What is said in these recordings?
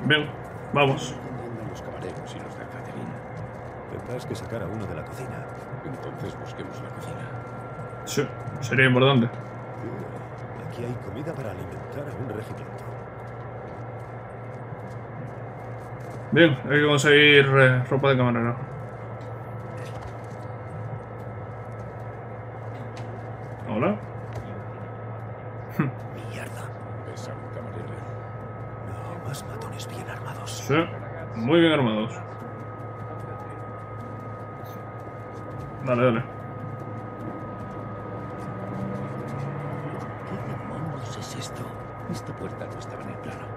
Bien, vamos. ¿Dónde andan los camareros y los de Catherine? Tendrás que sacar a uno de la cocina. Entonces busquemos la cocina. Sí, sería importante. Aquí hay comida para alimentar a un regimiento. Bien, hay que conseguir ropa de camarero. Hola. Mierda. ¿Ves a un camarero? No, más matones bien armados. Sí, muy bien armados. Dale, dale. ¿Qué demonios es esto? Esta puerta no estaba en el plano.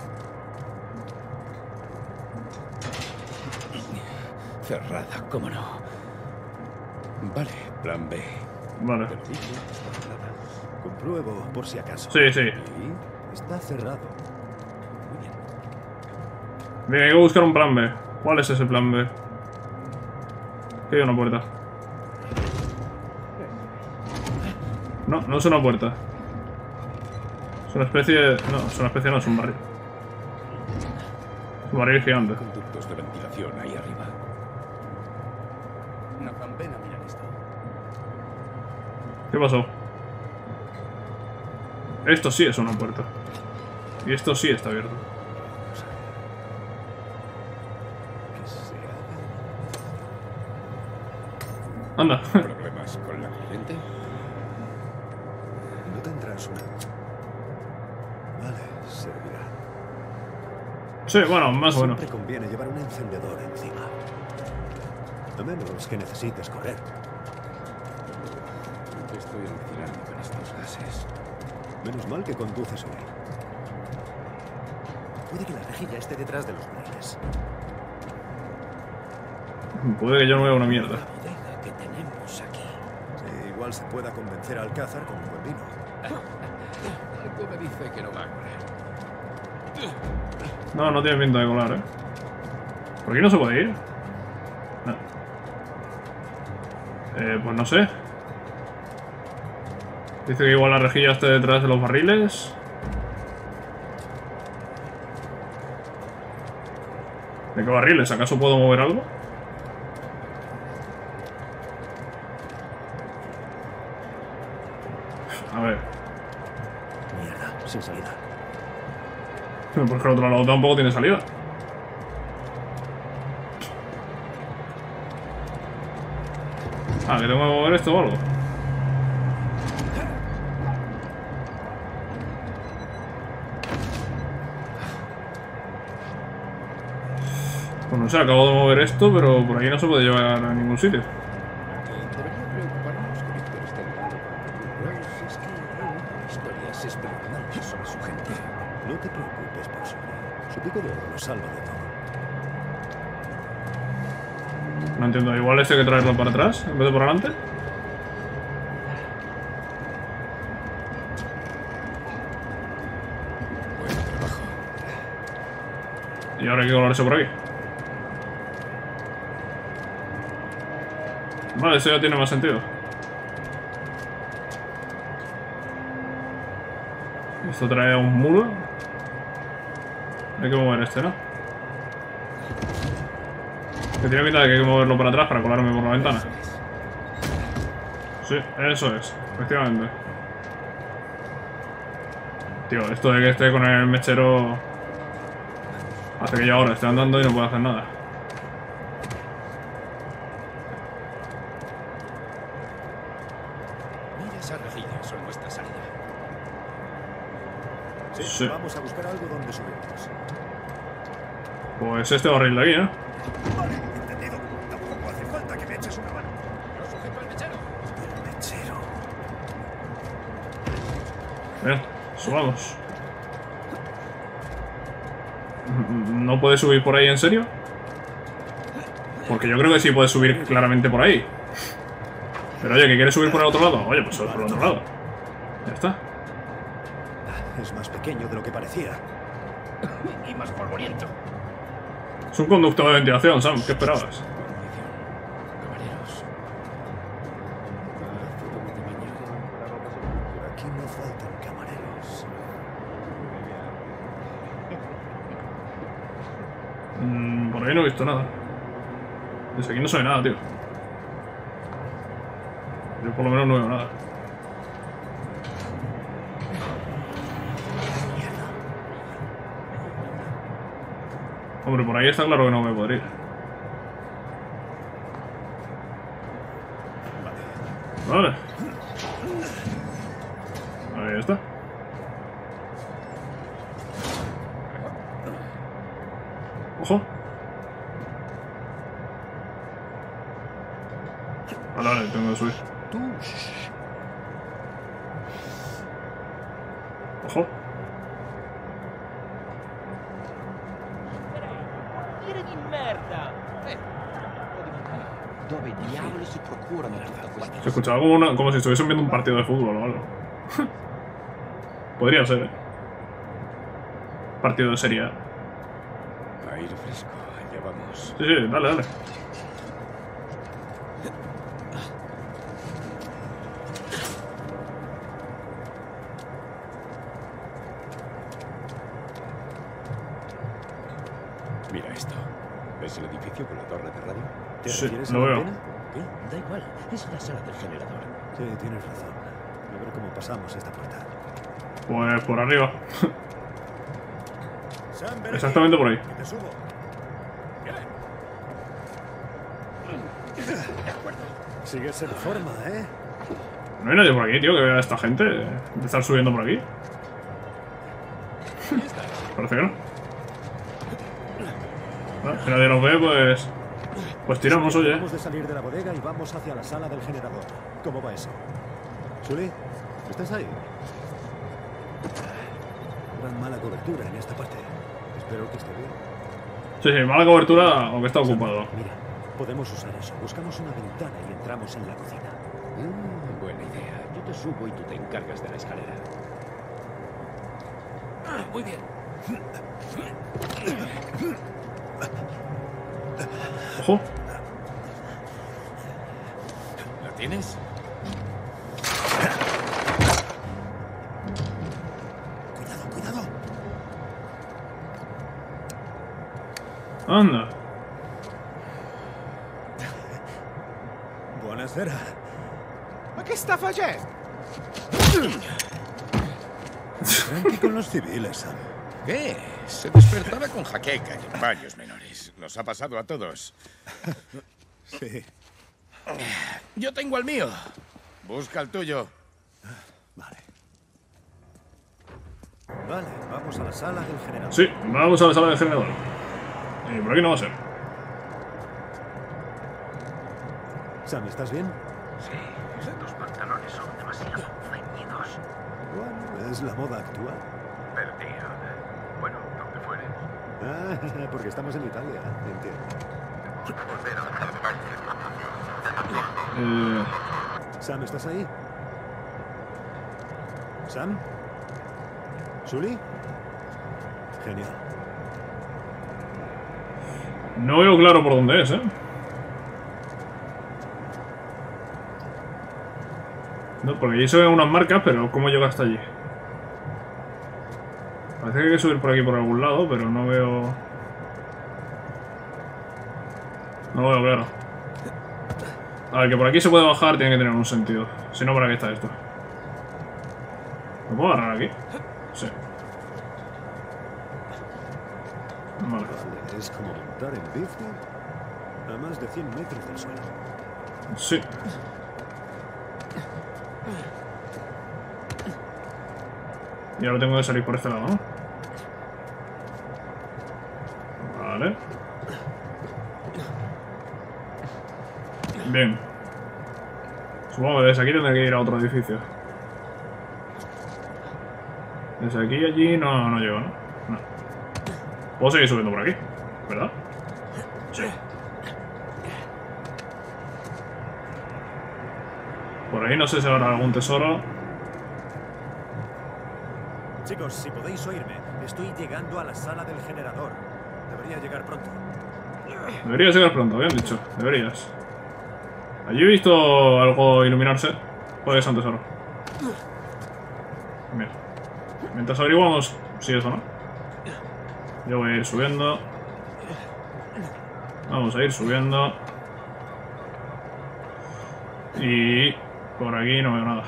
Cerrada, cómo no. Vale, plan B. Vale. Te lo digo, está cerrada. Compruebo por si acaso. Sí, sí. Y está cerrado. Muy bien. Bien, hay que buscar un plan B. ¿Cuál es ese plan B? Que hay una puerta. No, no es una puerta. Es una especie de... No, es una especie, no, es un barril. Es un barril gigante. Conductos de ventilación ahí arriba. Nathan, ven a mirar esto. ¿Qué pasó? Esto sí es una puerta. Y esto sí está abierto. Que se haga. Anda. ¿Problemas con la corriente? No tendrás una. Vale, servirá. Sí, bueno, más o menos. Siempre conviene llevar un encendedor encima. A menos que necesites correr. Estoy alucinando con estos gases. Menos mal que conduces hoy. Puede que la rejilla esté detrás de los barriles. Puede que yo no vea una La mierda. bodega que tenemos aquí. Sí, igual se pueda convencer al Alcázar con un buen vino. Algo me dice que no va a correr. No, no tiene pinta de colar, ¿eh? ¿Por aquí no se puede ir? No. Pues no sé. Dice que igual la rejilla esté detrás de los barriles. ¿De qué barriles? ¿Acaso puedo mover algo? A ver. Mierda, sin salida. Porque el otro lado tampoco tiene salida. Ah, que tengo que mover esto o algo. Pues no sé, acabo de mover esto, pero por ahí no se puede llevar a ningún sitio. Debería preocuparnos que Víctor esté entrando por el Rose. Es que hay historias espeluznantes sobre su gente. No te preocupes por su Su pico de oro lo salva de todo. No entiendo, igual este hay que traerlo para atrás en vez de por adelante. Buen trabajo. Y ahora hay que colarse por aquí. Vale, eso ya tiene más sentido. Esto trae a un muro. Hay que mover este, ¿no? Que tiene pinta de que hay que moverlo para atrás para colarme por la ventana. Sí, eso es, efectivamente. Tío, esto de que esté con el mechero hace que yo ahora esté andando y no pueda hacer nada. Mira esa rejilla, son nuestra salida. Sí. Vamos a buscar algo donde subirnos. Pues este barril de aquí, ¿no? Vale, entendido. Tampoco hace falta que me eches una mano. ¡Lo sujeto al mechero! El mechero. Bien, subamos. ¿No puede subir por ahí, en serio? Porque yo creo que sí puede subir claramente por ahí. Pero oye, ¿que quiere subir por el otro lado? Oye, pues sube por el otro lado. Ya está. Es más pequeño de lo que parecía. Y más polvoriento. Es un conducto de ventilación, Sam. ¿Qué esperabas? Caballeros. Todo mi tamaño. Por aquí no faltan camareros. Por ahí no he visto nada. Desde aquí no se ve nada, tío. Yo por lo menos no veo nada. Hombre, por ahí está claro que no me podría ir. Vale. Ahí está. Ojo. Vale, vale, tengo que subir. Tú. Ojo. Dire di merda! Dove diavolo si procurano tutta questa? Se escuchaba como si estuviesen viendo un partido de fútbol o algo. Podría ser, ¿eh? Partido de Serie A. Aire fresco, allá vamos. Sí, sí, dale, dale. Mira esto. ¿Ves el edificio con la torre de radio? ¿Te Sí, refieres a lo la veo. antena? ¿Qué? Da igual. Es la sala del generador. Sí, tienes razón. A ver cómo pasamos esta puerta. Pues por arriba. Sam, ven aquí, Exactamente por ahí. que te subo. Sigues en forma, ¿eh? No hay nadie por aquí, tío, que vea a esta gente empezar subiendo por aquí. Parece que no. Bueno, si nadie nos ve, pues tiramos, oye. Vamos de salir de la bodega y vamos hacia la sala del generador. ¿Cómo va eso? Sully, ¿estás ahí? Gran mala cobertura en esta parte. Espero que esté bien. Sí, sí, mala cobertura, aunque está ocupado. Mira, podemos usar eso. Buscamos una ventana y entramos en la cocina. Buena idea. Yo te subo y tú te encargas de la escalera. Muy bien. Ojo. ¿La tienes? Cuidado, cuidado. Anda. Buonasera. Ma che sta facendo? Tranqui con los civiles, Sam. ¿Qué? Se despertaba con jaqueca y en baños menores. Nos ha pasado a todos. Sí. Yo tengo el mío. Busca el tuyo. Vale. Vale, vamos a la sala del generador. Sí, vamos a la sala del generador. Y por aquí no va a ser. Sam, ¿estás bien? Sí, estos pantalones son demasiado ceñidos. Bueno, es la moda actual. Perdido. Bueno, donde fuere. Ah, porque estamos en Italia, entiendo. Sam, ¿estás ahí? ¿Sam? ¿Sully? Genial. No veo claro por dónde es, ¿eh? No, porque allí se ven unas marcas, pero ¿cómo llega hasta allí? Parece que hay que subir por aquí por algún lado, pero no veo... No lo veo claro. A ver, que por aquí se puede bajar, tiene que tener un sentido. Si no, ¿para qué está esto? ¿Me puedo agarrar aquí? Sí. Vale. Vale, es como montar en bici a más de 100 metros del suelo. Sí. Y ahora tengo que salir por este lado, ¿no? Vale. Bien. Supongo que desde aquí tendré que ir a otro edificio. Desde aquí y allí no llego, ¿no? No. Puedo seguir subiendo por aquí, ¿verdad? Sí. Por ahí no sé si habrá algún tesoro. Chicos, si podéis oírme, estoy llegando a la sala del generador. Debería llegar pronto. Deberías llegar pronto, habían dicho. Deberías. Allí he visto algo iluminarse. Puede ser un tesoro. Mira. Mientras averiguamos si eso no. Yo voy a ir subiendo. Vamos a ir subiendo. Y por aquí no veo nada.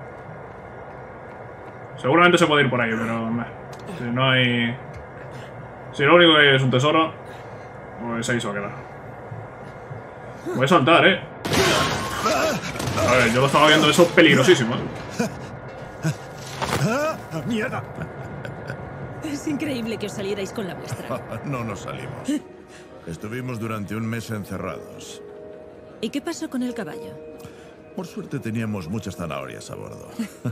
Seguramente se puede ir por ahí, pero si no hay... Si lo único que hay es un tesoro, pues ahí se va a quedar. Voy a saltar, A ver, yo lo estaba viendo, eso es peligrosísimo, ¡Mierda! Es increíble que os salierais con la vuestra. No nos salimos. Estuvimos durante un mes encerrados. ¿Y qué pasó con el caballo? Por suerte teníamos muchas zanahorias a bordo.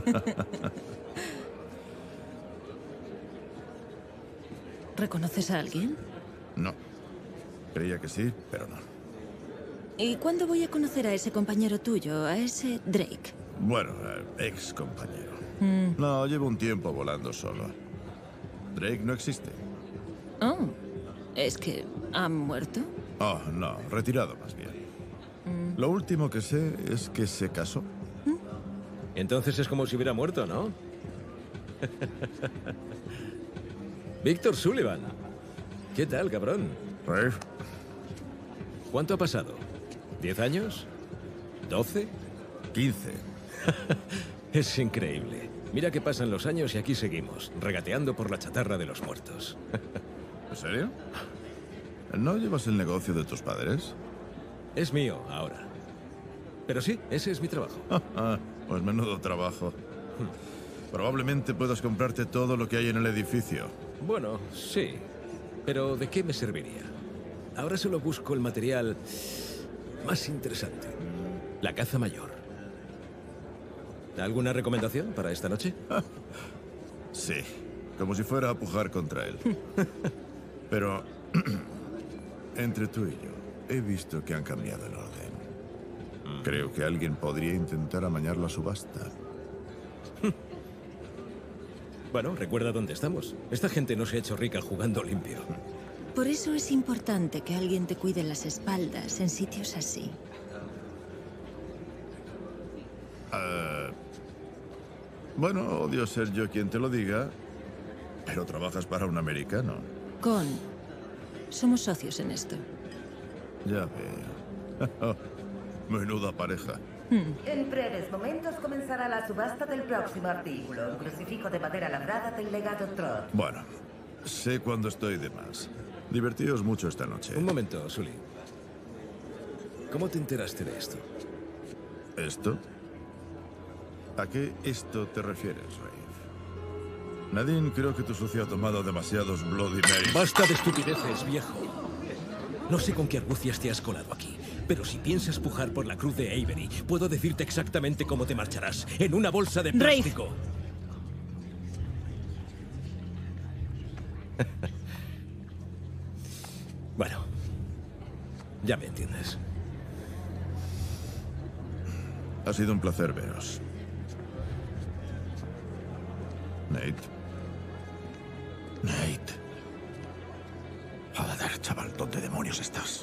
¿Reconoces a alguien? No. Creía que sí, pero no. ¿Y cuándo voy a conocer a ese compañero tuyo, a ese Drake? Bueno, ex compañero. No, llevo un tiempo volando solo. Drake no existe. Oh, ¿es que ha muerto? Oh, no, retirado más bien. Lo último que sé es que se casó. Entonces es como si hubiera muerto, ¿no? Víctor Sullivan. ¿Qué tal, cabrón? Rafe, ¿Cuánto ha pasado? ¿10 años? ¿12? 15. Es increíble. Mira que pasan los años y aquí seguimos, regateando por la chatarra de los muertos. ¿En serio? ¿No llevas el negocio de tus padres? Es mío ahora. Pero sí, ese es mi trabajo. Pues menudo trabajo. Probablemente puedas comprarte todo lo que hay en el edificio. Bueno, sí. Pero ¿de qué me serviría? Ahora solo busco el material más interesante. La caza mayor. ¿Alguna recomendación para esta noche? Sí, como si fuera a pujar contra él. Pero, entre tú y yo, he visto que han cambiado el orden. Creo que alguien podría intentar amañar la subasta. Bueno, recuerda dónde estamos. Esta gente no se ha hecho rica jugando limpio. Por eso es importante que alguien te cuide las espaldas en sitios así. Bueno, odio ser yo quien te lo diga, pero trabajas para un americano. Somos socios en esto. Ya veo. Menuda pareja. En breves momentos comenzará la subasta del próximo artículo, un crucifijo de madera labrada del legado Trott. Bueno, sé cuándo estoy de más. Divertíos mucho esta noche. Un momento, Sully. ¿Cómo te enteraste de esto? ¿Esto? ¿A qué esto te refieres, Rafe? Nadine, creo que tu socio ha tomado demasiados Bloody Marys. Basta de estupideces, viejo. No sé con qué argucias te has colado aquí, pero si piensas pujar por la cruz de Avery, puedo decirte exactamente cómo te marcharás. En una bolsa de plástico. Bueno, ya me entiendes. Ha sido un placer veros. Nate. Nate. Joder, chaval, ¿dónde demonios estás?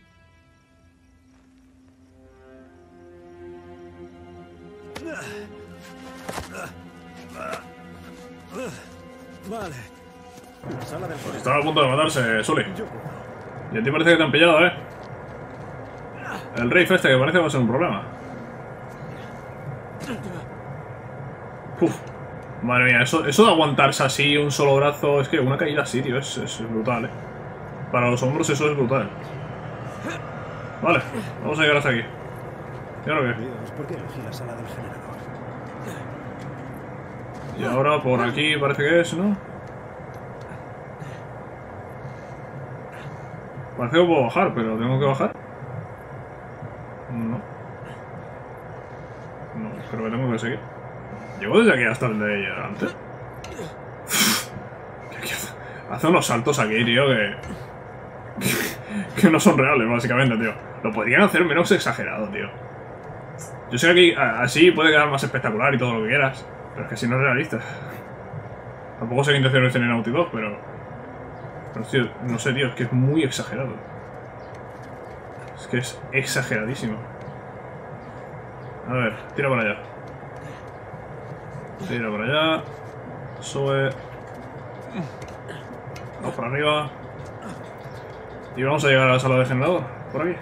Vale. Sala del juez. Estaba a punto de matarse, Sully. Y a ti parece que te han pillado, El Rafe este que parece que va a ser un problema. Uf. Madre mía, eso de aguantarse así un solo brazo, es que una caída así, tío, es brutal, Para los hombros eso es brutal. Vale, vamos a llegar hasta aquí. ¿Y ahora qué? Dios, ¿por qué elegí la sala del generador? Y ahora por aquí parece que es, ¿no? Parece que puedo bajar, pero ¿tengo que bajar? No. No, creo que tengo que seguir. ¿Llego desde aquí hasta el de antes? Hace unos saltos aquí, tío, que no son reales, básicamente, tío. Lo podrían hacer menos exagerado, tío. Yo sé que aquí así puede quedar más espectacular y todo lo que quieras, pero es que así no es realista. Tampoco sé qué intenciones tiene Naughty Dog, pero tío, no sé, tío, es que es muy exagerado. Es que es exageradísimo. A ver, tira para allá. Tira para allá. Sube. Vamos para arriba. Y vamos a llegar a la sala de generador, por aquí.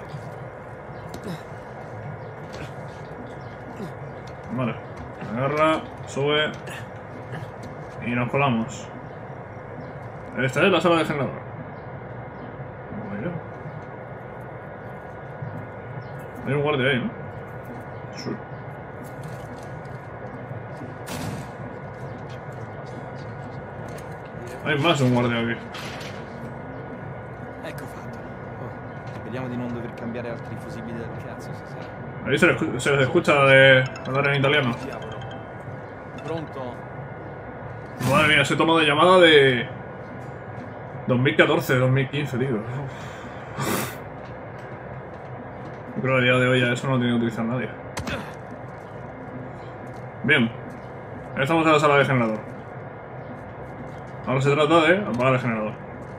Vale. Agarra, sube. Y nos colamos. Esta es la sala de generador. Bueno. Hay un guardia ahí, ¿no? Sí. Hay más de un guardia aquí. Ecco fatto. Oh, speriamo di non dover cambiare altri fusibili del cazzo stasera. Ahí se les escucha de hablar en italiano. Diavolo. Pronto? Madre mía, ese tono de llamada de 2014, 2015, tío. Yo creo que a día de hoy ya eso no lo tiene que utilizar nadie. Bien. Estamos en la sala de generador. Ahora se trata de apagar el generador.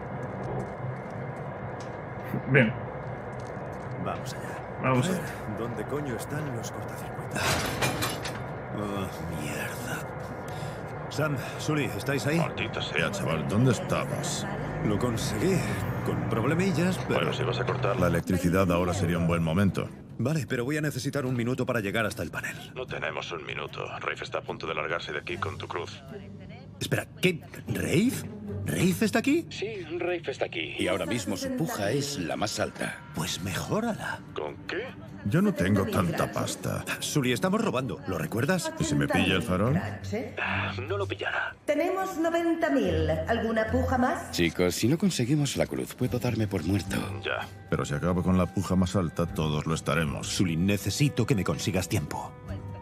Bien. Vamos allá. Vamos allá. ¿Dónde coño están los cortacircuitos? Oh, mierda. Sam, Sully, ¿estáis ahí? Maldita sea, chaval, ¿dónde estabas? Lo conseguí. Con problemillas, pero... Bueno, si vas a cortar la electricidad ahora sería un buen momento. Vale, pero voy a necesitar un minuto para llegar hasta el panel. No tenemos un minuto. Rafe está a punto de largarse de aquí con tu cruz. Espera, ¿qué? ¿Rafe? ¿Rafe está aquí? Sí, Rafe está aquí. Y ahora mismo su puja es la más alta. Pues mejórala. ¿Con qué? Yo no tengo tanta pasta. Sully, estamos robando. ¿Lo recuerdas? ¿Y si me pilla el farol? No lo pillará. Tenemos 90.000. ¿Alguna puja más? Chicos, si no conseguimos la cruz, puedo darme por muerto. Ya. Pero si acabo con la puja más alta, todos lo estaremos. Sully, necesito que me consigas tiempo.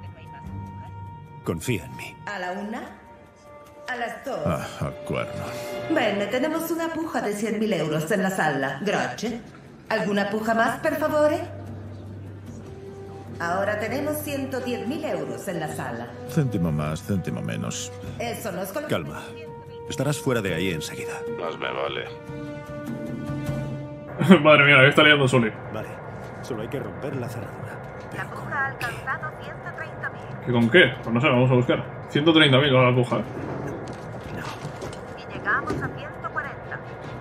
Confía en mí. ¿A la 1? ¿A las 2? Ah, acuerdo. Bene, tenemos una puja de 100.000 euros en la sala. Grazie. ¿Alguna puja más, per favore? Ahora tenemos 110.000 euros en la sala. Céntimo más, céntimo menos. Eso nos coloca... Calma. Estarás fuera de ahí enseguida. Más me vale. Madre mía, ahí está liando Sully. Vale. Solo hay que romper la cerradura. La puja ha alcanzado 130.000. ¿Qué con qué? Pues no sé, vamos a buscar. 130.000 va la puja. Y llegamos a 140.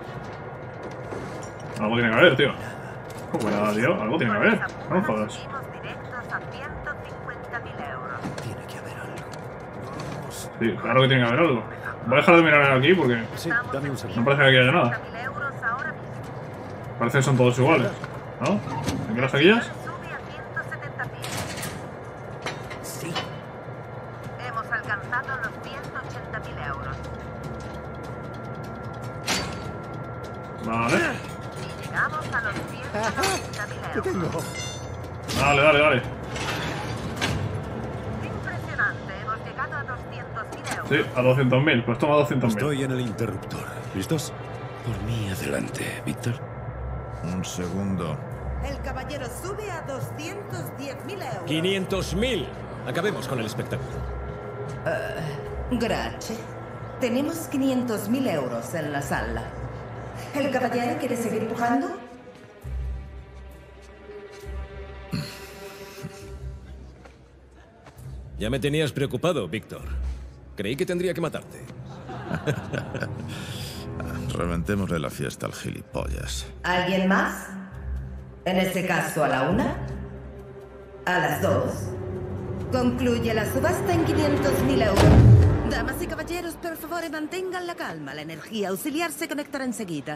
Algo tiene que haber, tío. ¿Cómo era, tío? Algo tiene que haber. No jodas. Subimos directos a 150.000 euros. Tiene que haber algo. Sí, claro que tiene que haber algo. Voy a dejar de mirar aquí porque Sí, dame un segundo. no parece que aquí haya nada. 100.000 euros ahora mismo. Parece que son todos iguales. ¿No? ¿Aquí las taquillas? Sube a 170.000. Sí. Hemos alcanzado los 180.000 euros. Vale. Y llegamos a los 190.000 ¿Qué euros. tengo? Dale, dale, dale. Impresionante, hemos llegado a 200.000 euros. Sí, a 200.000. Pues toma 200.000. Estoy en el interruptor. ¿Listos? Por mí, adelante, Víctor. Un segundo. El caballero sube a 210.000 euros. 500.000. Acabemos con el espectáculo. Grazie. Tenemos 500.000 euros en la sala. ¿El caballero quiere seguir pujando? Ya me tenías preocupado, Víctor. Creí que tendría que matarte. Reventémosle la fiesta al gilipollas. ¿Alguien más? En este caso, a la 1. A las 2. Concluye la subasta en 500.000 euros. Damas y caballeros, por favor, mantengan la calma. La energía auxiliar se conectará enseguida.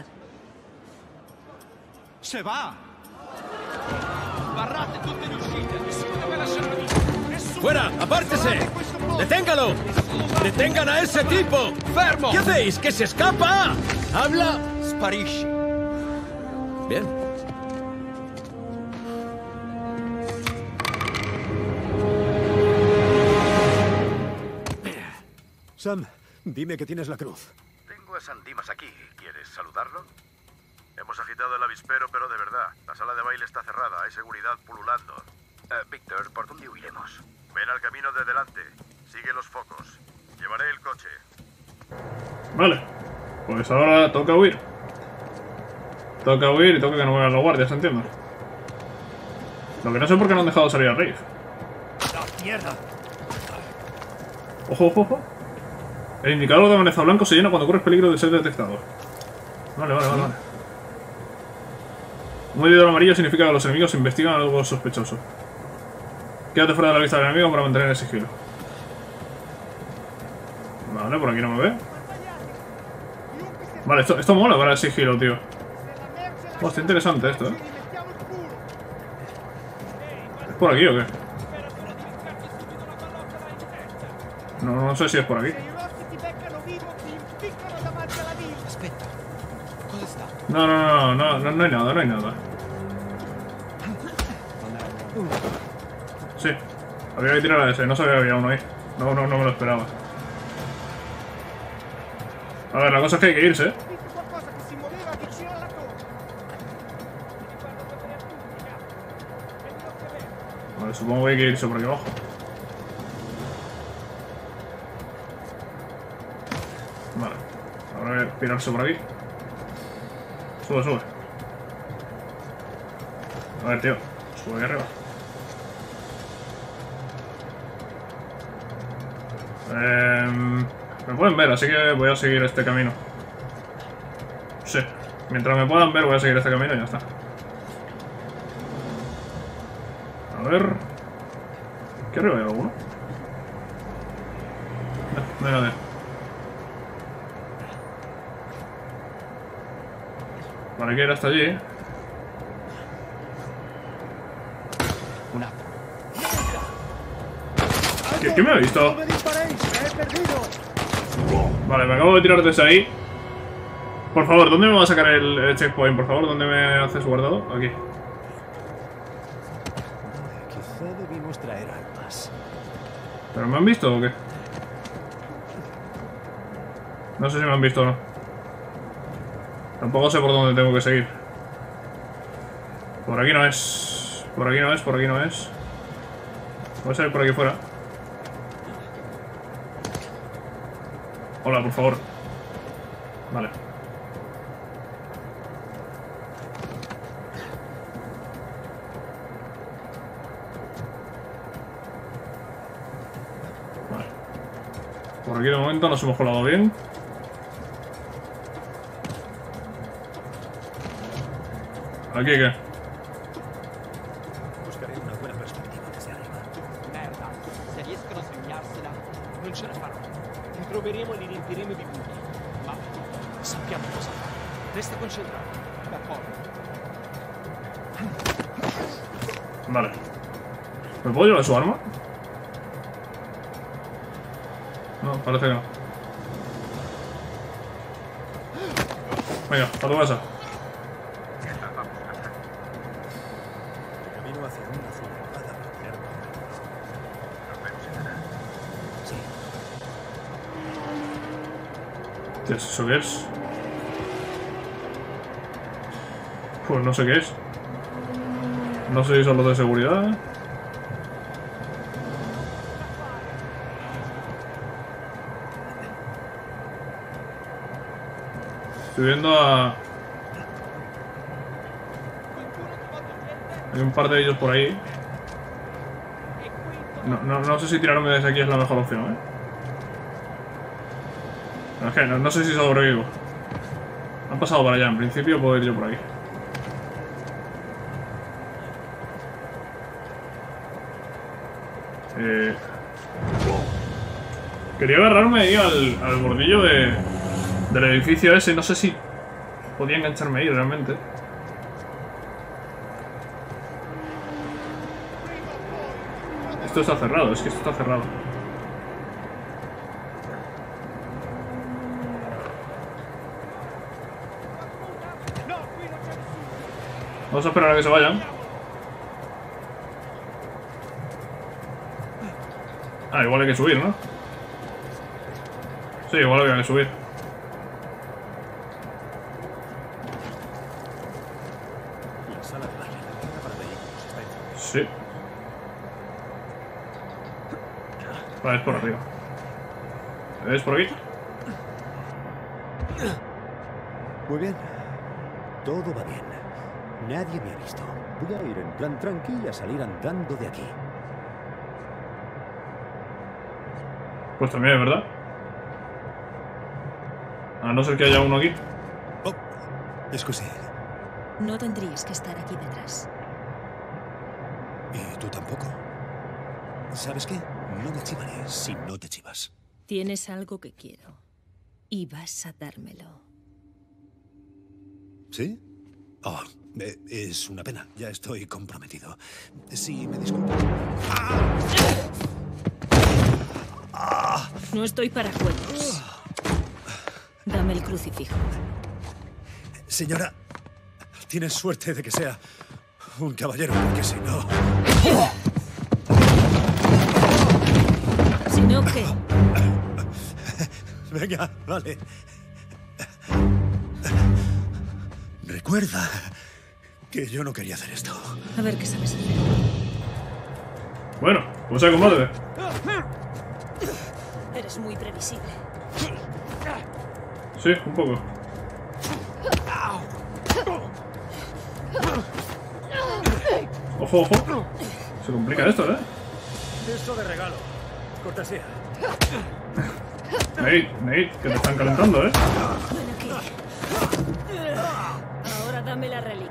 Se va! Barrate tutte le uscite, nessuno deve lasciare via. Nessuno... ¡Fuera! ¡Apártese! ¡Deténgalo! ¡Detengan a ese tipo! Fermo! ¿Qué hacéis? ¡Que se escapa! ¡Habla! Sparisci. Bien. Sam, dime que tienes la cruz. Tengo a San Dimas aquí. ¿Quieres saludarlo? Hemos agitado el avispero, pero de verdad. La sala de baile está cerrada. Hay seguridad pululando. Víctor, ¿por dónde huiremos? Ven al camino de delante. Sigue los focos. Llevaré el coche. Vale. Pues ahora toca huir. Toca huir y toca que no muevan los guardias, entiendo. Lo que no sé por qué no han dejado salir a Rafe. ¡La mierda! Ojo, ojo, ojo. El indicador de amenaza blanco se llena cuando corres peligro de ser detectado. Vale, vale, vale, vale. Un medidor amarillo significa que los enemigos investigan algo sospechoso. Quédate fuera de la vista del enemigo para mantener el sigilo. Vale, por aquí no me ve. Vale, esto mola para el sigilo, tío. Oh, está interesante esto, ¿eh? ¿Es por aquí o qué? No sé si es por aquí. No hay nada, no hay nada. Sí, había que tirar a ese, no sabía que había uno ahí. No me lo esperaba. A ver, la cosa es que hay que irse, ¿eh? Vale, supongo que hay que irse por aquí abajo. Vale, ahora hay que pirarse por aquí. Sube. A ver, tío, sube aquí arriba. Me pueden ver, así que voy a seguir este camino. Sí, mientras me puedan ver voy a seguir este camino y ya está. A ver... ¿Qué arriba hay alguno? No hay nadie. Vale, hay que ir hasta allí, ¿eh? ¿Qué me ha visto? Vale, me acabo de tirar desde ahí. Por favor, ¿dónde me va a sacar el checkpoint? Por favor, ¿dónde me haces guardado? Aquí. Quizá debimos traer armas. ¿Pero me han visto o qué? No sé si me han visto o no. Tampoco sé por dónde tengo que seguir. Por aquí no es. Por aquí no es. Voy a salir por aquí fuera. Hola, por favor. Vale. Vale. Por aquí de momento nos hemos colado bien. ¿Aquí qué? Buscaré una buena perspectiva desde arriba. Merda, se riescono a segnarsela, non ce la farò. Li troveremo e li riempiremo di buchi. Ma sappiamo cosa fare. Resta concentrato. D'accordo. Vale. ¿Me puedo llevar su arma? No, parece que no. Venga, a tu casa. Camino hacia una zona elevada para tirar ¿Qué es eso? ¿Qué es? Pues no sé qué es. No sé si son los de seguridad. Estoy viendo a... Hay un par de ellos por ahí. No sé si tirarme desde aquí es la mejor opción, ¿eh? No, es que no sé si sobrevivo. Han pasado para allá, en principio puedo ir yo por aquí. Quería agarrarme ahí al bordillo del edificio ese. No sé si podía engancharme ahí realmente. Esto está cerrado, es que esto está cerrado. Vamos a esperar a que se vayan. Ah, igual hay que subir, ¿no? Sí, igual había que subir. La sala de la regadera para vehículos está en... Sí. Vale, es por arriba. ¿Es por aquí? Muy bien. Todo va bien. Nadie me ha visto. Voy a ir en plan tranquila a salir andando de aquí. Pues también es verdad. A no ser que haya uno aquí. Oh, scusi. No tendrías que estar aquí detrás. Y tú tampoco. ¿Sabes qué? No me chivaré si no te chivas. Tienes algo que quiero. Y vas a dármelo. ¿Sí? Oh, es una pena. Ya estoy comprometido. Sí, me disculpas. No estoy para juegos. Dame el crucifijo. Señora, tienes suerte de que sea un caballero, porque si no... Si no, ¿qué? Venga, vale. Recuerda que yo no quería hacer esto. A ver qué sabes hacer. Bueno, pues a combate. Eres muy previsible. Sí, un poco. Ojo, ojo. Se complica esto, ¿eh? Eso de regalo. Cortesía. Nate, que te están calentando, ¿eh? Ven aquí. Ahora dame la reliquia.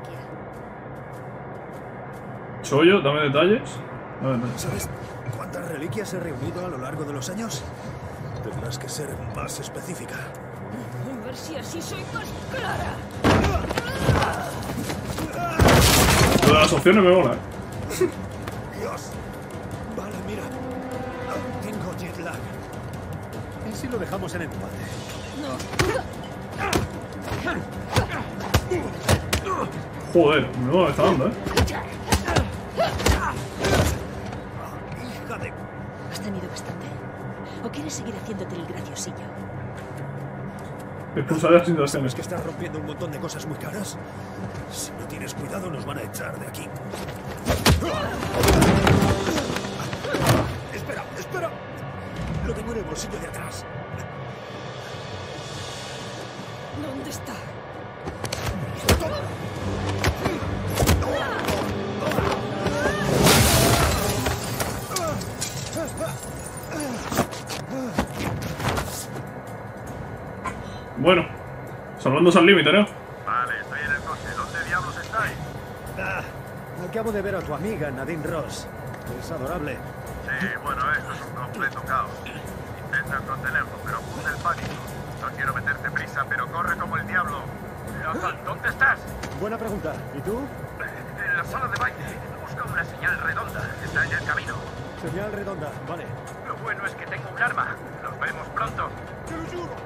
Chollo, dame detalles. Dame detalles. ¿Sabes cuántas reliquias he reunido a lo largo de los años? Tendrás que ser más específica. A ver si así soy más clara. Lo de las opciones me mola. Dios. Vale, mira. Tengo jet lag. ¿Y si lo dejamos en empate? Joder, me está dando, ¿eh? Hija de... Has tenido bastante. ¿O quieres seguir haciéndote el graciosillo? Expulsar sin ¿Sabes que estás rompiendo un montón de cosas muy caras? Si no tienes cuidado, nos van a echar de aquí. ¡Espera, espera! Lo tengo en el bolsillo de atrás. ¿Dónde está? Bueno, salvándose al límite, ¿no? Vale, estoy en el coche. ¿Dónde diablos estáis? Acabo de ver a tu amiga Nadine Ross. Es adorable. Sí, bueno, esto es un completo caos. Intenta contenerlo, pero funde el pánico. No quiero meterte prisa, pero corre como el diablo. Logan, ¿dónde estás? Buena pregunta. ¿Y tú? En la sala de baile. Busco una señal redonda. Está en el camino. Señal redonda, vale. Lo bueno es que tengo un arma. Nos vemos pronto. Te lo juro.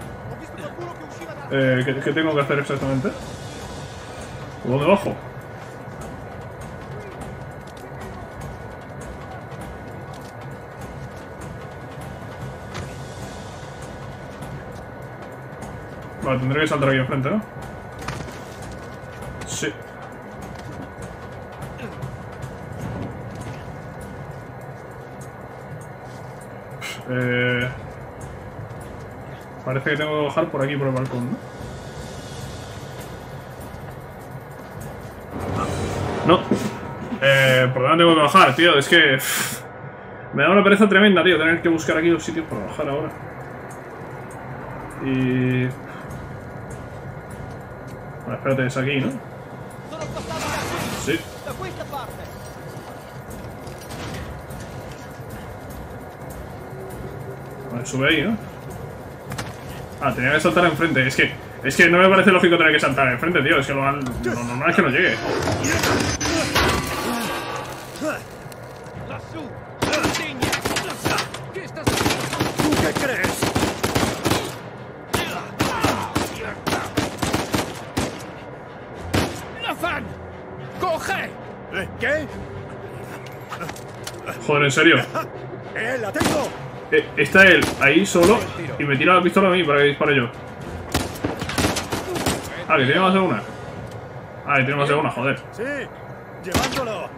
¿Qué tengo que hacer exactamente? ¿Por dónde bajo? Vale, tendré que saltar aquí enfrente, ¿no? Sí. Parece que tengo que bajar por aquí, por el balcón, ¿no? No. ¿Por dónde tengo que bajar, tío? Es que... me da una pereza tremenda, tío, tener que buscar aquí los sitios para bajar ahora. Y... bueno, espérate, es aquí, ¿no? Sí. Vale, sube ahí, ¿no? Ah, tenía que saltar enfrente. Es que no me parece lógico tener que saltar enfrente, tío. Es que lo normal es que no llegue. ¿Tú qué crees? ¡Nathan! ¡Coge! ¿Qué? Joder, en serio. ¡La tengo! Está él ahí solo y me tira la pistola a mí para que dispare yo. Ah, que tiene más de una. Ah, que tiene más de una, joder. Sí, llevándolo.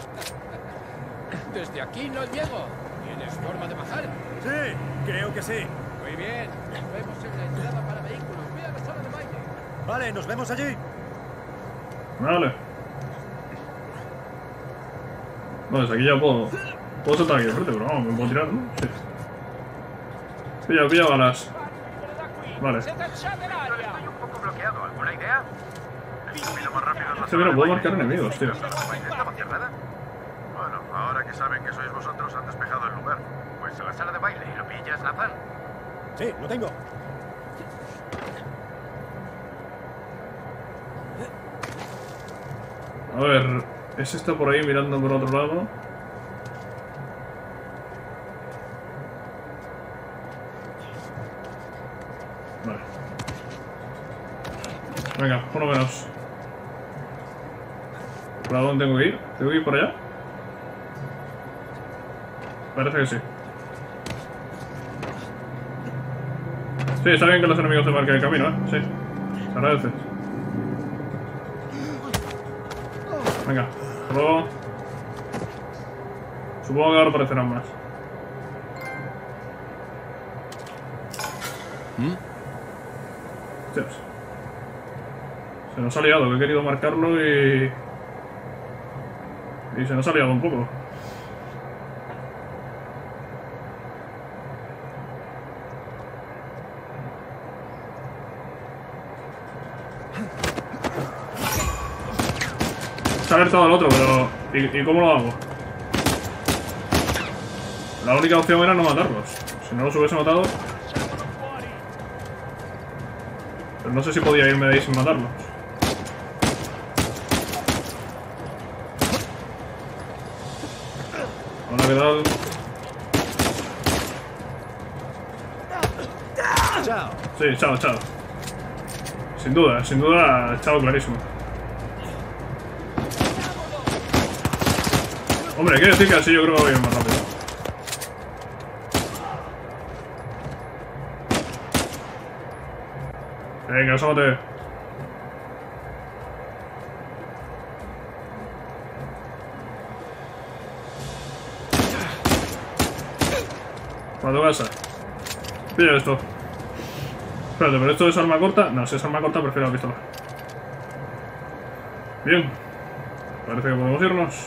Desde aquí no llego. ¿Tienes forma de bajar? Sí, creo que sí. Muy bien. Nos vemos en la entrada para vehículos. Ve a la sala de baile. Vale, nos vemos allí. Vale. No, desde aquí ya puedo saltar aquí de frente, pero vamos, me puedo tirar, ¿no? Sí. Pilla balas. Vale. Estoy un poco bloqueado. ¿Alguna idea? El camino más rápido es la Este no puedo marcar enemigos, tío. ¿Estaba cerrada? Bueno, ahora que saben que sois vosotros, han despejado el lugar. Pues a la sala de baile. ¿Lo pillas, Nathan? Sí, lo tengo. A ver, ese está por ahí mirando por otro lado. Vale. Venga, uno menos. ¿Para dónde tengo que ir? ¿Tengo que ir por allá? Parece que sí. Sí, está bien que los enemigos se marquen el camino, ¿eh? Sí. Se agradece. Venga, hasta luego. Supongo que ahora aparecerán más. Hostias. Se nos ha liado, que he querido marcarlo y se nos ha liado un poco. Se ha alertado al otro, pero... ¿Y cómo lo hago? La única opción era no matarlos. Si no los hubiese matado... Pero no sé si podía irme de ahí sin matarlos. Hola, ¿qué tal? Chao. Sí, chao, chao. Sin duda, chao clarísimo. Hombre, quiero decir que así yo creo que voy a ir más rápido. Venga, asómate. Para tu casa. Pilla esto. Espérate, ¿pero esto es arma corta? No, si es arma corta prefiero la pistola. Bien. Parece que podemos irnos.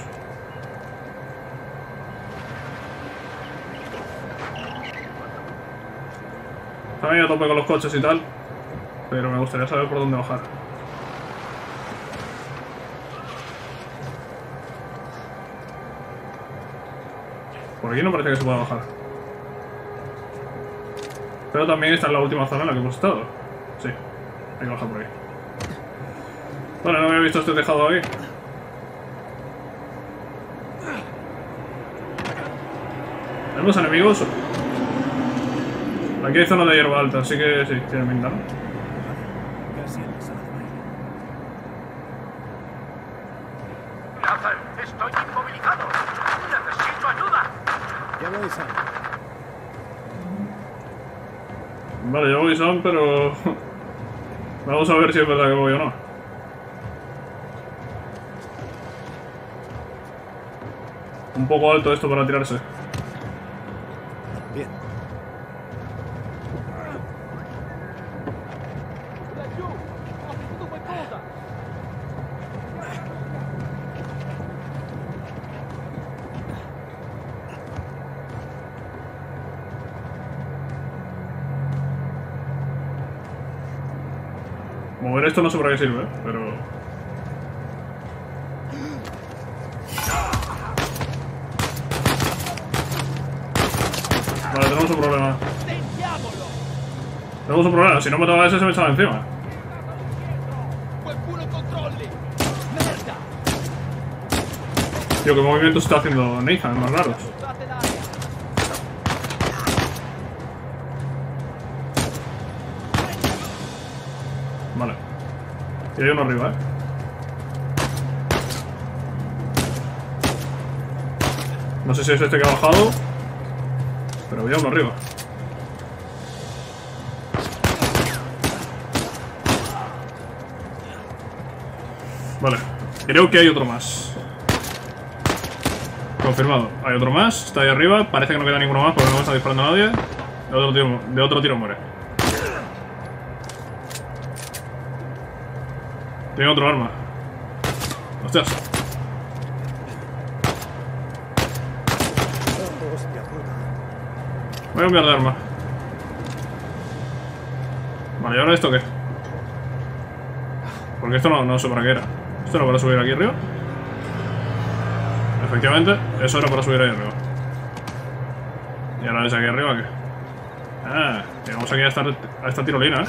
También a tope con los coches y tal, pero me gustaría saber por dónde bajar. Por aquí no parece que se pueda bajar. Pero también está en la última zona en la que hemos estado. Sí, hay que bajar por ahí. Bueno, no había visto este tejado aquí. ¿Tenemos enemigos? Aquí hay zona de hierba alta, así que sí, tiene pinta, ¿no? Nathan, estoy inmovilizado. Necesito ayuda. Ya voy, Sam. Vale, yo voy Sam, pero... Vamos a ver si es verdad que voy o no. Un poco alto esto para tirarse. Bien. Mover esto no sé para qué sirve, pero... Vale, tenemos un problema. Tenemos un problema, si no mataba a ese se me echaba encima. Tío, qué movimientos está haciendo Nathan, más raros. Vale. Y hay uno arriba, ¿eh? No sé si es este que ha bajado, pero había uno arriba. Vale. Creo que hay otro más. Confirmado. Hay otro más. Está ahí arriba. Parece que no queda ninguno más porque no me está disparando a nadie. De otro tiro muere. Tiene otro arma. Hostias. Voy a cambiar de arma. Vale, ¿y ahora esto qué? Porque esto no sé para qué era. Esto era para subir aquí arriba. Efectivamente, eso era para subir ahí arriba. Y ahora desde aquí arriba, ¿qué? Ah, llegamos aquí a esta tirolina, ¿eh?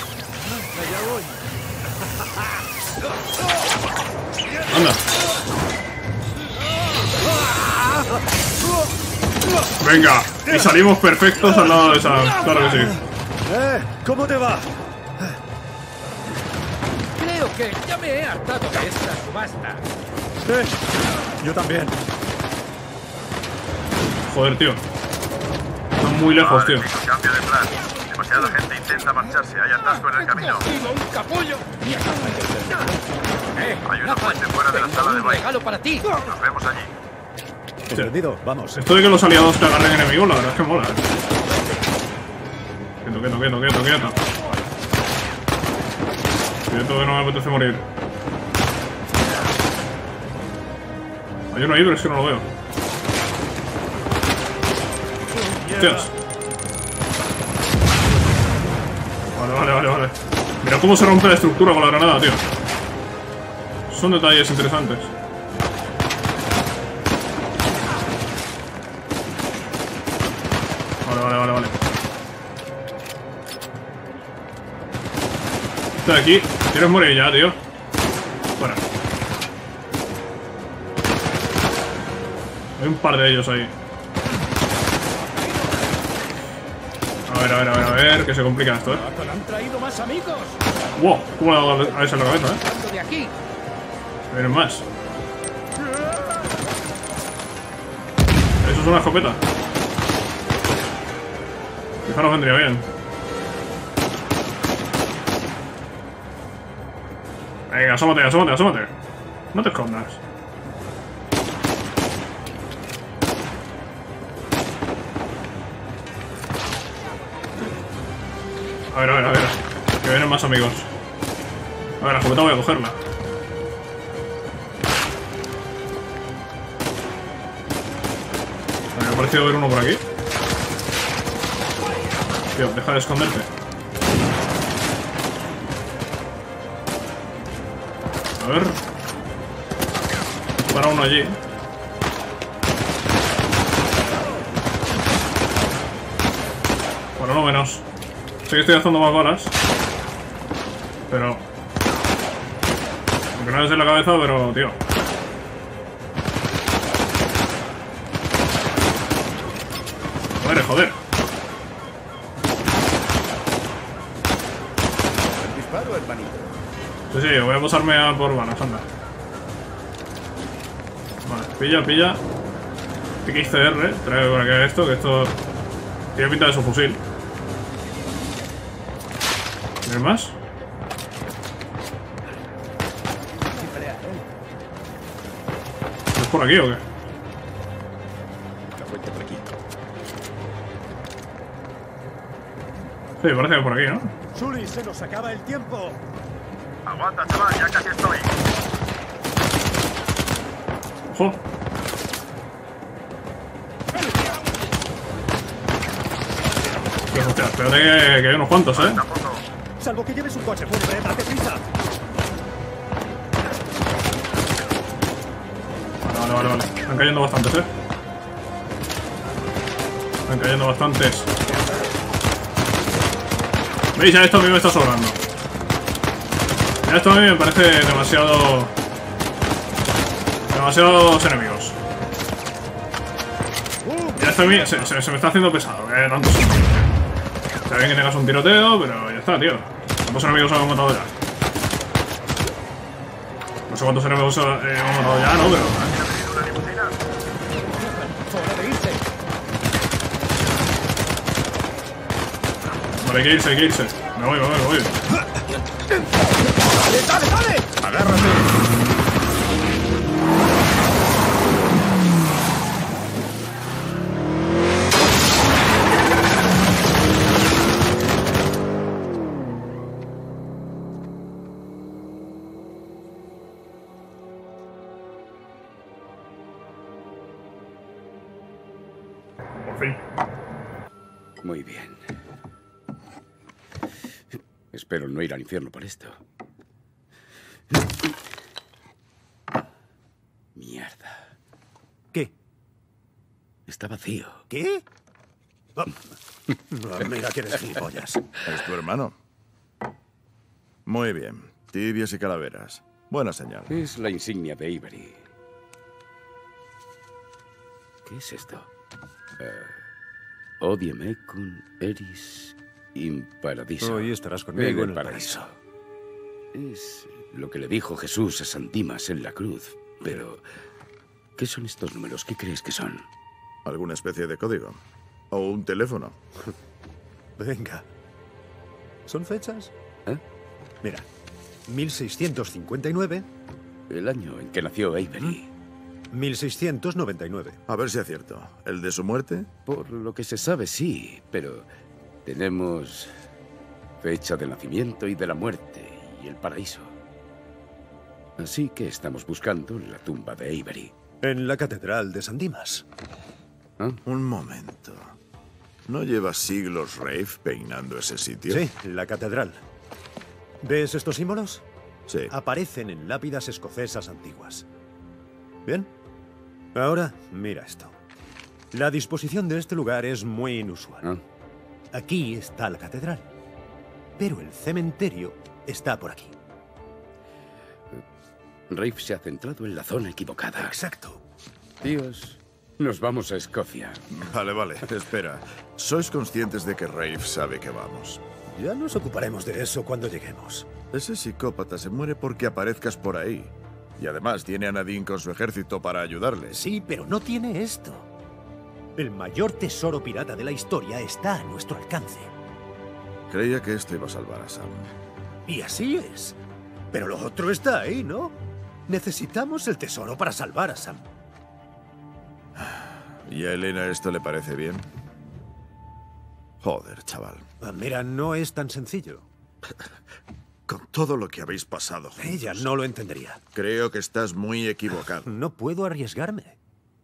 Anda. Venga, y salimos perfectos al lado de esa. Claro que sí. ¿Cómo te va? Creo que ya me he hartado de esta subasta. Yo también. Joder, tío. Están muy lejos, tío. Cambio de plan. Demasiada gente intenta marcharse. Hay atasco en el camino. ¡Un capullo! Hay una fuente fuera de la sala de Un baile. regalo para ti. Nos vemos allí. Entendido, vamos. Esto de que los aliados te agarren enemigos, la verdad es que mola. Quieto. Quieto que no me apetece morir. Hay uno ahí, pero es que no lo veo. Hostias. Vale. Mira cómo se rompe la estructura con la granada, tío. Son detalles interesantes. Vale. Este de aquí. ¿Quieres morir ya, tío? Fuera. Hay un par de ellos ahí. A ver, que se complica esto, ¿eh? Han traído más amigos. ¡Wow! ¿Cómo le ha dado a esa en la cabeza, De aquí. Vienen más. Eso es una escopeta. Fijaros, vendría bien. Venga, asómate. No te escondas. A ver. Que vienen más amigos. A ver, la escopeta voy a cogerla. Me ha parecido ver uno por aquí. Tío, deja de esconderte. A ver. Para uno allí. Bueno, no menos. Sé que estoy haciendo más balas. Pero... aunque no es en la cabeza, pero, tío. Joder. ¿El disparo, hermanito? Sí, voy a posarme a por balas, anda. Vale, pilla. XCR, trae para que haga esto, que esto tiene pinta de su fusil. ¿Tienes más? ¿Es por aquí o qué? La vuelta por aquí. Sí, parece que por aquí, ¿no? Sully, se nos acaba el tiempo. Aguanta, chaval, ya casi estoy. ¡Ojo! Pues hostia, espérate que hay unos cuantos, ¿eh? Salvo que lleves un coche fúnebre, date prisa. Vale. Están cayendo bastantes, ¿eh? ¿Veis? Ya esto a mí me está sobrando. Ya esto a mí me parece demasiados enemigos. Ya esto a mí se me está haciendo pesado, que tanto son. Está bien que tengas un tiroteo, pero ya está, tío. ¿Cuántos enemigos hemos matado ya? No sé cuántos enemigos hemos matado ya, ¿no? Pero... Vale, hay que irse. Me voy. ¡Dale! ¡Agárrate! Por fin. Muy bien. Espero no ir al infierno por esto. Mierda. ¿Qué? Está vacío. ¿Qué? Oh. No, mira que eres gilipollas. ¿Es tu hermano? Muy bien. Tibias y calaveras. Buena señal. Es la insignia de Avery. ¿Qué es esto? Odie mecum eris in paradiso. Hoy estarás conmigo en el paraíso. Es lo que le dijo Jesús a San Dimas en la cruz. Pero, ¿qué son estos números? ¿Qué crees que son? ¿Alguna especie de código? ¿O un teléfono? Venga. ¿Son fechas? ¿Eh? Mira, 1659. El año en que nació Avery. 1699. A ver si acierto. ¿El de su muerte? Por lo que se sabe, sí, pero tenemos fecha de nacimiento y de la muerte y el paraíso. Así que estamos buscando la tumba de Avery. En la catedral de San Dimas. ¿Ah? Un momento. ¿No lleva siglos Rafe peinando ese sitio? Sí, la catedral. ¿Ves estos símbolos? Sí. Aparecen en lápidas escocesas antiguas. ¿Bien? Ahora, mira esto. La disposición de este lugar es muy inusual. ¿Ah? Aquí está la catedral, pero el cementerio está por aquí. Rafe se ha centrado en la zona equivocada. Exacto. Tíos, nos vamos a Escocia. Vale, espera. ¿Sois conscientes de que Rafe sabe que vamos? Ya nos ocuparemos de eso cuando lleguemos. Ese psicópata se muere porque aparezcas por ahí. Y además tiene a Nadine con su ejército para ayudarle. Sí, pero no tiene esto. El mayor tesoro pirata de la historia está a nuestro alcance. Creía que esto iba a salvar a Sam. Y así es. Pero lo otro está ahí, ¿no? Necesitamos el tesoro para salvar a Sam. ¿Y a Elena esto le parece bien? Joder, chaval. Mira, no es tan sencillo. Con todo lo que habéis pasado juntos, Ella no lo entendería. creo que estás muy equivocado. No puedo arriesgarme.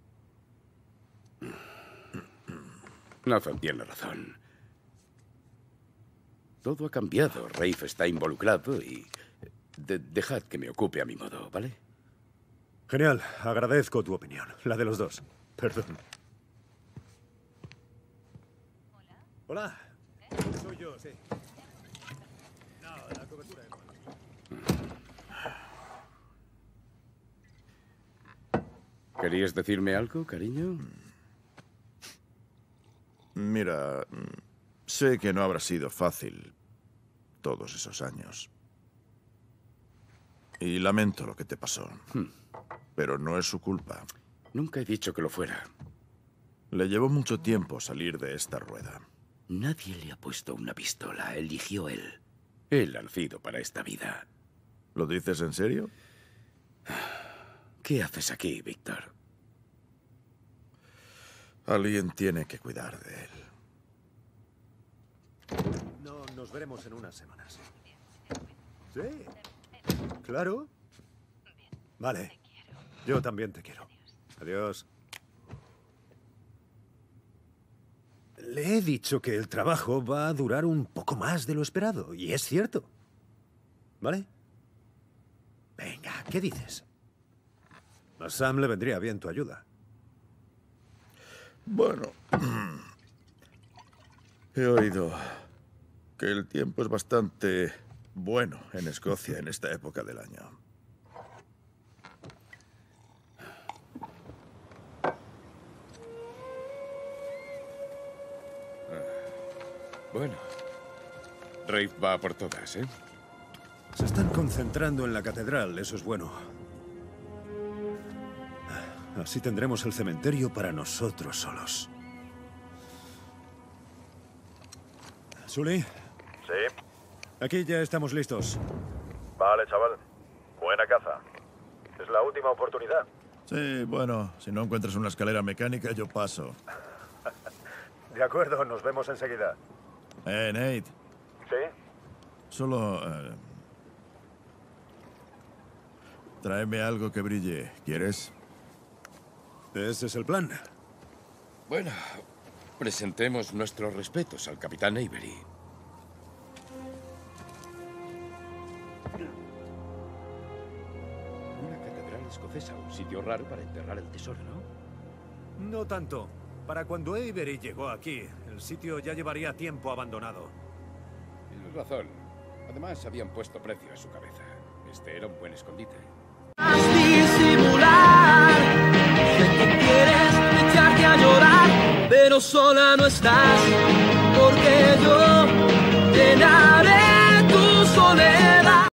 Nathan tiene razón. Todo ha cambiado. Rafe está involucrado y... dejad que me ocupe a mi modo, ¿vale? Genial. Agradezco tu opinión. La de los dos. Perdón. Hola. Soy yo, sí. No, la cobertura es buena. ¿Querías decirme algo, cariño? Mira, sé que no habrá sido fácil todos esos años. Y lamento lo que te pasó. Pero no es su culpa. Nunca he dicho que lo fuera. Le llevó mucho tiempo salir de esta rueda. Nadie le ha puesto una pistola. Eligió él. Él ha nacido para esta vida. ¿Lo dices en serio? ¿Qué haces aquí, Víctor? Alguien tiene que cuidar de él. No, nos veremos en unas semanas. Sí. Claro. Vale. Yo también te quiero. Adiós. Le he dicho que el trabajo va a durar un poco más de lo esperado, y es cierto. ¿Vale? Venga, ¿qué dices? A Sam le vendría bien tu ayuda. Bueno, he oído que el tiempo es bastante bueno en Escocia en esta época del año. Bueno, Rafe va por todas, ¿eh? Se están concentrando en la catedral, eso es bueno. Así tendremos el cementerio para nosotros solos. ¿Sully? Sí. Aquí ya estamos listos. Vale, chaval. Buena caza. Es la última oportunidad. Sí, bueno, si no encuentras una escalera mecánica, yo paso. De acuerdo, nos vemos enseguida. Nate. ¿Sí? Solo... tráeme algo que brille. ¿Quieres? Ese es el plan. Bueno, presentemos nuestros respetos al capitán Avery. escocesa, un sitio raro para enterrar el tesoro, ¿no? No tanto. Para cuando Avery llegó aquí, el sitio ya llevaría tiempo abandonado. Tienes razón. Además, habían puesto precio a su cabeza. Este era un buen escondite. Disimular, sé que quieres echarte a llorar, pero sola no estás, porque yo llenaré tu soledad.